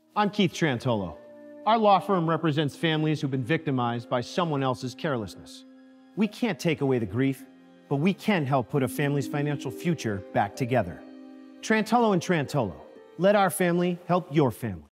I'm Keith Trantolo. Our law firm represents families who've been victimized by someone else's carelessness. We can't take away the grief, but we can help put a family's financial future back together. Trantolo and Trantolo, let our family help your family.